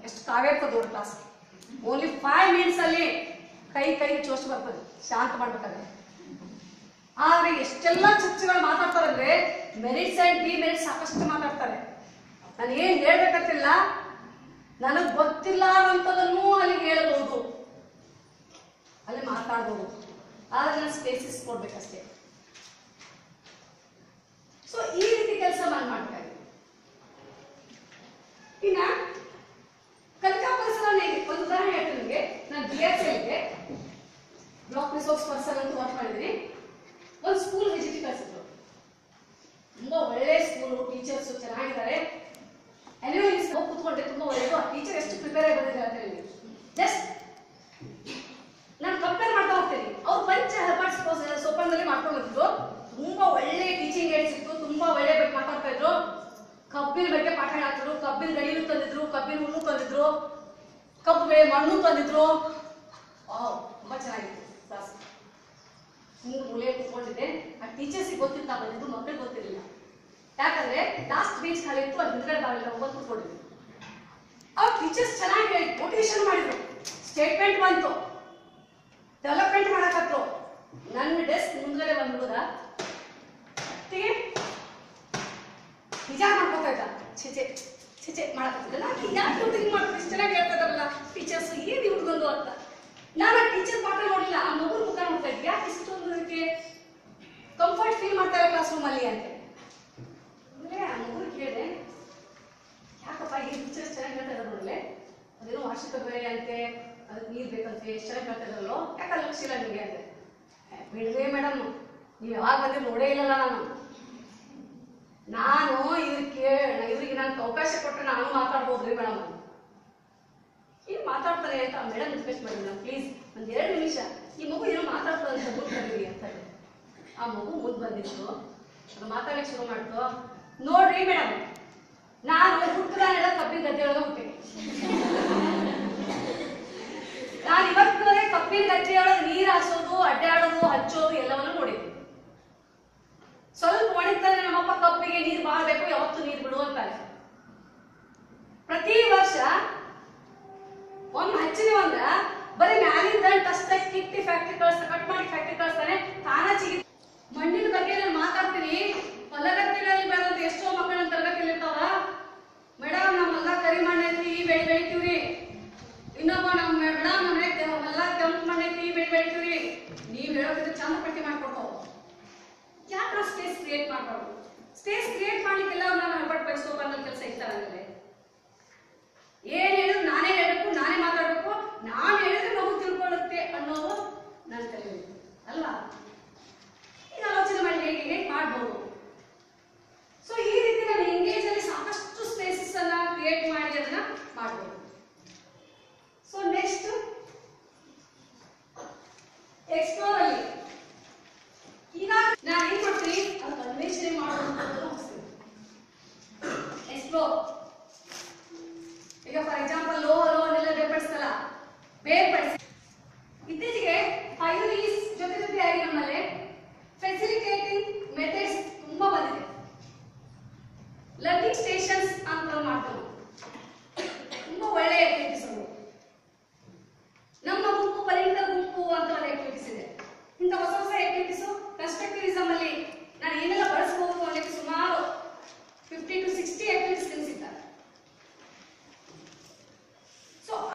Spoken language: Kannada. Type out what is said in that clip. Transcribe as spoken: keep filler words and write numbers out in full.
ಎಷ್ಟು ಕಾವೇರ್ತದೆ ದೊಡ್ಡ ಕ್ಲಾಸ್. ಓನ್ಲಿ ಫೈವ್ ಮಿನಿಟ್ಸ್ ಅಲ್ಲಿ ಕೈ ಕೈ ಜೋಶ್ ಬರ್ತದೆ, ಶಾಂತ ಮಾಡ್ಬೇಕಾದ್ರೆ. ಆದ್ರೆ ಎಷ್ಟೆಲ್ಲ ಚರ್ಚೆಗಳು ಮಾತಾಡ್ತಾರೆ ಅಂದ್ರೆ ಮೆರಿಟ್ಸ್ ಅಂಡ್ ಡಿ ಮೆರಿಟ್ಸ್ ಸಾಕಷ್ಟು ಮಾತಾಡ್ತಾರೆ. ನಾನು ಏನ್ ಹೇಳ್ಬೇಕಂತಿಲ್ಲ, ನನಗ್ ಗೊತ್ತಿಲ್ಲ ಅನ್ನೋಂಥದನ್ನು ಅಲ್ಲಿ ಹೇಳ್ಬಹುದು, ಅಲ್ಲಿ ಮಾತಾಡ್ಬೋದು. ಆದ್ರೆ ನಾನು ಸ್ಪೇಸಸ್ ಕೊಡ್ಬೇಕಷ್ಟೇ. ಸೊ ಈ ರೀತಿ ಕೆಲಸ ನಾನು ಮಾಡ್ತಾ ಇದ್ದೀನಿ. ಇನ್ನ ಕಲಿಕಾ ಪರಿಸರ ಒಂದು ಉದಾಹರಣೆ ಹೇಳ್ತೀನಿ ನಿಮಗೆ. ನಾನು ಬಿ ಎಸ್ ಎಲ್ಗೆ ಬ್ಲಾಕ್ ರಿಸೋರ್ಸ್ ಪರ್ಸನ್ ಅಂತ ವರ್ಕ್ ಮಾಡಿದ್ದೀನಿ. ಒಂದು ಸ್ಕೂಲ್ ವಿಸಿಟ್ ಕಳಿಸಿದ್ರು. ತುಂಬಾ ಒಳ್ಳೆ ಸ್ಕೂಲು, ಟೀಚರ್ಸ್ ಚೆನ್ನಾಗಿದ್ದಾರೆ. ಎನಿವೇ ಹೋಗಿ ಕೂತ್ಕೊಂಡ್ರೆ ತುಂಬಾ ಒಳ್ಳೆಯದು. ಆ ಟೀಚರ್ ಎಷ್ಟು ಪ್ರಿಪೇರ್ ಆಗಿ ಬಂದಿದ್ದಾರೆ ಅಂತ ಹೇಳಿ ಜಸ್ಟ್ ನಾನು ಕಂಪೇರ್ ಮಾಡ್ತಾ ಹೋಗ್ತೀನಿ. ಅವ್ರು ಪಂಚ ಹರ್ಬರ್ಟ್ಸ್ ಸೋಪನ್ದಲ್ಲಿ ಮಾಡ್ಕೊಂಡು ಬಂದಿದ್ರು. ತುಂಬಾ ಒಳ್ಳೆ ಟೀಚಿಂಗ್ ಏಡ್ಸ್ ಇತ್ತು, ತುಂಬಾ ಒಳ್ಳೆ ಬಗ್ಗೆ ಮಾತಾಡ್ತಾ ಇದ್ರು. ಕಬ್ಬಿನ ಬಗ್ಗೆ ಪಾಠ ಹೇಳ್ತಿದ್ರು. ಕಬ್ಬಿನ ಗಡಿನೂ ತಂದಿದ್ರು, ಕಬ್ಬಿನ ಹುಲ್ಲು ತಂದಿದ್ರು, ಕಬ್ಬು ಬೆಳೆ ಮಣ್ಣು ತಂದಿದ್ರು. ತುಂಬಾ ಚೆನ್ನಾಗಿತ್ತು ಕ್ಲಾಸ್. ಹಿಂಗೆ ಮೂಲೆ ಕೂತ್ಕೊಂಡಿದ್ದೆ. ಆ ಟೀಚರ್ಸಿಗೆ ಗೊತ್ತಿತ್ತ ಬಂದಿದ್ದು, ಮಕ್ಕಳಿಗೆ ಗೊತ್ತಿರಲಿಲ್ಲ. ಯಾಕಂದ್ರೆ ಲಾಸ್ಟ್ ಬೇಸ್ ಖಾಲಿ ಇತ್ತು, ಅದು ಹಿಂದ್ಗಡೆ ಬಾಗಿಲ ಹೋಗೋದು ಕೂತ್ಕೊಂಡಿದ್ವಿ. ಅವ್ರ ಟೀಚರ್ಸ್ ಚೆನ್ನಾಗಿ ಮೋಟಿವೇಶನ್ ಮಾಡಿದ್ರು. ಸ್ಟೇಟ್ಮೆಂಟ್ ಬಂತು, ಡೆವಲಪ್ಮೆಂಟ್ ಮಾಡಕತ್ರು. ನನ್ನ ಡೆಸ್ಕ್ ಮುಂದ್ಗಡೆ ಬಂದ್ಬಿಡುದ ನಿಜ ಮಾಡ್ಕೋತಾ ಇದ್ದ. ಚಿಚೆ ಚಿಚೆ ಮಾಡಕತ್ತಿದ್ದ. ನಾನು ಯಾಕೆ ಹಿಂಗೆ ಮಾಡ್ತಾರೆ, ಇಷ್ಟು ಚೆನ್ನಾಗಿ ಹೇಳ್ತಾ ಇದ್ದಾರಲ್ಲ ಟೀಚರ್ಸ್, ಏನು ಇವ್ರಿಗೊಂದು ಅಂತ. ನಾನು ಆ ಟೀಚರ್ ಪಾಠ ನೋಡಿಲ್ಲ, ಆ ಮಗು ಮುಖ ನೋಡ್ತಾ ಇದ್ದೆ. ಯಾಕೆ ಇಷ್ಟೊಂದು ಅದಕ್ಕೆ ಕಂಫರ್ಟ್ ಫೀಲ್ ಮಾಡ್ತಾ ಇಲ್ಲ ಕ್ಲಾಸ್ ರೂಮ್ ಅಲ್ಲಿ ಅಂತ. ಅಂದ್ರೆ ಆ ಮಗು ಕೇಳಿದೆ, ಯಾಕಪ್ಪ ಈ ಟೀಚರ್ಸ್ ಚೆನ್ನಾಗಿ ಹೇಳ್ತಾ ಇದ್ದಾರೆ ನೋಡಲೆ, ಅದೇನೋ ವಾರ್ಷಿಕ ಬೆಳೆ ಅಂತೆ, ಅದಕ್ಕೆ ನೀರು ಬೇಕಂತೆ, ಎಷ್ಟು ಚೆನ್ನಾಗಿ ಹೇಳ್ತಾ ಇದ್ದಾರಲ್ಲೋ, ಯಾಕೆ ಲಕ್ಷ ಇಲ್ಲ ನಿಮಗೆ ಅಂತೆ. ಬಿಡ್ರಿ ಮೇಡಮ್, ನೀವು ಯಾವಾಗ ಬಂದ್ರೆ ನೋಡೇ ಇಲ್ಲಲ್ಲ ನಾನು. ನಾನು ಇವ್ರಿಗೆ ಇವ್ರಿಗೆ ನನಗೆ ಅವಕಾಶ ಕೊಟ್ಟರೆ ನಾನು ಮಾತಾಡ್ಬೋದ್ರಿ ಮೇಡಮ್. ಈಗ ಮಾತಾಡ್ತಾರೆ ಅಂತ ಮೇಡಮ್ ರಿಕ್ವೆಸ್ಟ್ ಮಾಡಿ, ಮೇಡಮ್ ಪ್ಲೀಸ್ ಒಂದ್ ಎರಡು ನಿಮಿಷ ಈ ಮಗು ಏನೋ ಮಾತಾಡ್ತಾರೆ ಅಂತ ಮುಂದೆ ಅಂತ. ಆ ಮಗು ಮುಂದೆ ಬಂದಿತ್ತು, ಅದು ಮಾತಾಡಕ್ಕೆ ಶುರು ಮಾಡ್ತು. ನೋಡ್ರಿ ಮೇಡಮ್, ನಾನು ಹುಟ್ಟದಾನೆಲ್ಲ ಕಬ್ಬಿನ ಗದ್ದೆ ಒಳಗೆ ಹುಟ್ಟೆ. ನಾನು ಇವತ್ತಿನವರೆಗೆ ಕಬ್ಬಿನ ಗದ್ದೆಯೊಳಗೆ ನೀರು ಹಾಸೋದು, ಅಡ್ಡಾಡೋದು, ಹಚ್ಚೋದು ಎಲ್ಲವನ್ನೂ ನೋಡಿದ್ವಿ. ಸ್ವಲ್ಪ ಒಣಗ್ತಾರೆ ನಮ್ಮಪ್ಪ ಕಬ್ಬಿಗೆ ನೀರು ಮಾಡಬೇಕು, ಯಾವತ್ತು ನೀರು ಬಿಡು ಅಂತಾರೆ. ಪ್ರತಿ ವರ್ಷ ಒಮ್ಮೆ ಹಚ್ಚಿನ ಒಂದ ಬರೀ ಮ್ಯಾಲಿಂದ ಟಸ್ಟ್ ಕಿಟ್ಟಿ ಫ್ಯಾಕ್ಟ್ರಿ ಕಳಿಸ್ತಾ, ಕಟ್ ಮಾಡಿ ಫ್ಯಾಕ್ಟ್ರಿ ಕಳಿಸ್ತಾನೆ, ತಾನ ಚಿಗಿ. ಮಣ್ಣಿನ ಬಗ್ಗೆ ನಾನು ಮಾತಾಡ್ತೀನಿ. ಹೊಲಗದ್ದೆಗಳಲ್ಲಿ ಬೆಳೆದ ಎಷ್ಟೋ ಮಕ್ಕಳ ತರಗತಿಯಲ್ಲಿ ಇರ್ತಾವ, ಮೇಡಮ್ ನಮ್ಮೆಲ್ಲ ಕರಿ ಮಣ್ಣು ಐತಿ, ಈ ಬೆಳೆ ಬೆಳಿತೀವ್ರಿ. ಇನ್ನೊಬ್ಬ ನಮ್ಮ ಮೇಡಮ್ ಮನೆ ಎಲ್ಲ ಕೆಂಪು ಮಣ್ಣು ಐತಿ, ಈ ಬೆಳೆ ಬೆಳಿತೀವ್ರಿ. ನೀವು ಹೇಳೋದ್ರೆ ಚಂದ ಪಟ್ಟಿ ಮಾಡ್ಕೊಡ್ತಾವ. ಯಾಕೆ ಸ್ಪೇಸ್ ಕ್ರಿಯೇಟ್ ಮಾಡಬಾರ್ದು? ಸ್ಪೇಸ್ ಕ್ರಿಯೇಟ್ ಮಾಡ್ಲಿಕ್ಕೆಲ್ಲ ನಾನು ಹರ್ಬರ್ಟ್ ಬೈ ಸೋಪನ್ನಲ್ಲಿ ಕೆಲಸ ಇರ್ತಾರಂದ್ರೆ ಏನ್ ಹೇಳಿದ್ರು ನಾನೇ ಹೇಳ್ಬೇಕು, ನಾನೇ ಮಾತಾಡ್ಬೇಕು, ನಾನು ಹೇಳಿದ್ರೆ ಮಗು ತಿಳ್ಕೊಳ್ಳುತ್ತೆ ಅನ್ನೋದು ನನ್ನ ತಲೆ ಅಲ್ವಾ? ಈಗ ಆಲೋಚನೆ ಮಾಡಿ ಹೇಗೆ ಹೇಗೆ ಮಾಡ್ಬೋದು. ಸೊ ಈ ರೀತಿ ನಾನು ಎಂಗೇಜ್ ಅಲ್ಲಿ ಸಾಕಷ್ಟು ಸ್ಪೇಸಸ್ ಅನ್ನ ಕ್ರಿಯೇಟ್ ಮಾಡಿ ಅದನ್ನ ಮಾಡ್ಬೋದು.